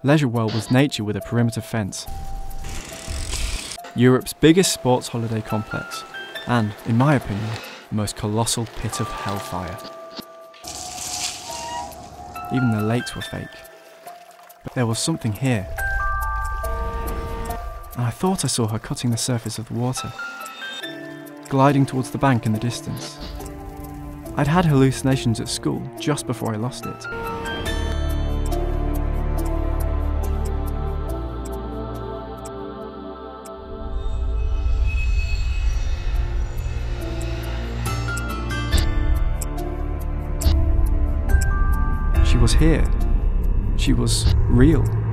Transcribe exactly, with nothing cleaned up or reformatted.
Leisure World was nature with a perimeter fence. Europe's biggest sports holiday complex, and, in my opinion, the most colossal pit of hellfire. Even the lakes were fake. But there was something here. And I thought I saw her cutting the surface of the water, gliding towards the bank in the distance. I'd had hallucinations at school just before I lost it. She was here. She was real.